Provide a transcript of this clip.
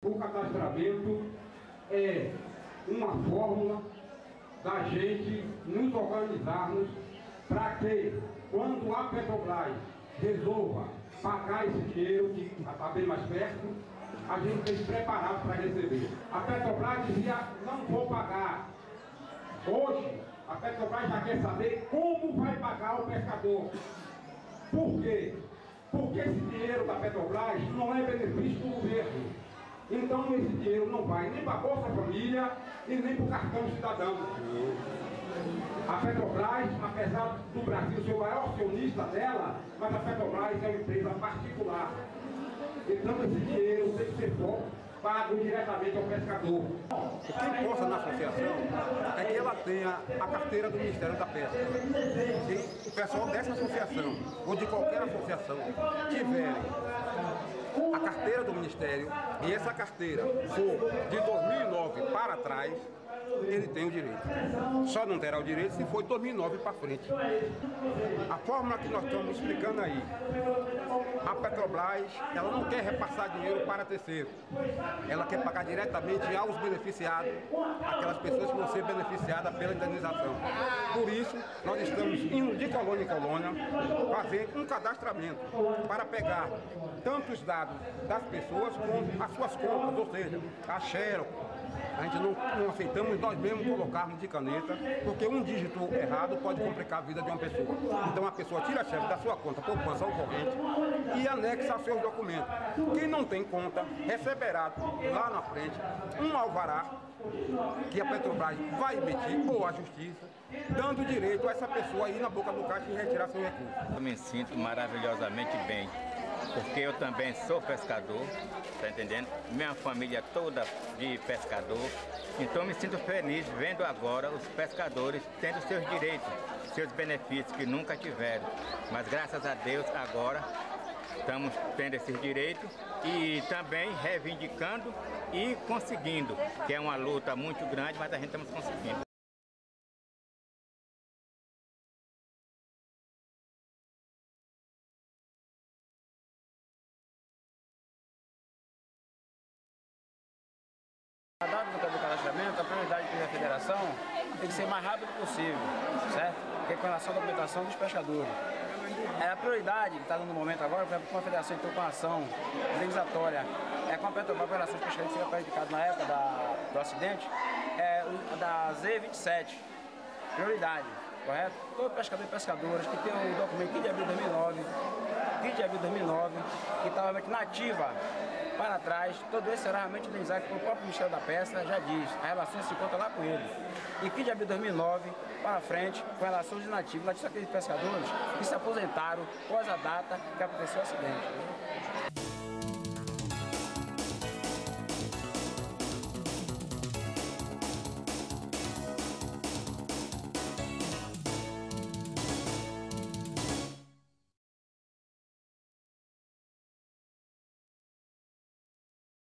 O cadastramento é uma fórmula da gente nos organizarmos para que, quando a Petrobras resolva pagar esse dinheiro, que está bem mais perto, a gente esteja preparado para receber. A Petrobras dizia, não vou pagar. Hoje, a Petrobras já quer saber como vai pagar o pescador. Por quê? Porque esse dinheiro da Petrobras não é benefício do governo. Então esse dinheiro não vai nem para a Bolsa Família e nem para o cartão cidadão. A Petrobras, apesar do Brasil ser o maior acionista dela, mas a Petrobras é uma empresa particular. Então esse dinheiro tem que ser pago diretamente ao pescador. O que importa na associação é que ela tenha a carteira do Ministério da Pesca. Se o pessoal dessa associação, ou de qualquer associação, tiverem a carteira do Ministério e essa carteira for de 2009 para trás, ele tem o direito. Só não terá o direito se for de 2009 para frente. A fórmula que nós estamos explicando aí, a Petrobras, ela não quer repassar dinheiro para terceiro. Ela quer pagar diretamente aos beneficiados, aquelas pessoas que vão ser beneficiadas pela indenização. Por isso, nós estamos indo de colônia em colônia, fazer um cadastramento para pegar tanto os dados das pessoas como as suas contas, ou seja, a Xerox. A gente não aceitamos nós mesmos colocarmos de caneta, porque um dígito errado pode complicar a vida de uma pessoa. Então a pessoa tira a chave da sua conta poupança ou corrente e anexa seus documentos. Quem não tem conta receberá lá na frente um alvará que a Petrobras vai emitir, ou a Justiça, dando direito a essa pessoa ir na boca do caixa e retirar seu recurso. Eu me sinto maravilhosamente bem, porque eu também sou pescador, tá entendendo? Minha família toda de pescador, então eu me sinto feliz vendo agora os pescadores tendo seus direitos, seus benefícios que nunca tiveram. Mas graças a Deus agora estamos tendo esses direitos e também reivindicando e conseguindo, que é uma luta muito grande, mas a gente estamos conseguindo. A data do cadastramento, a prioridade da federação tem que ser o mais rápido possível, certo? Que é com relação à documentação dos pescadores. A prioridade que está dando no momento agora, por exemplo, com a federação entrou com uma ação indenizatória, com a Petrobras, com relação aos pescadores que seria prejudicado na época do acidente, da Z27, prioridade, correto? Todo pescador e pescadoras que tem um documento 15 de abril de 2009, que estava realmente nativa para trás, todo esse será realmente indenizado, que o próprio Ministério da Pesca já diz, a relação se conta lá com ele. E 15 de abril de 2009 para frente, com relação aos nativos são aqueles pescadores que se aposentaram após a data que aconteceu o acidente.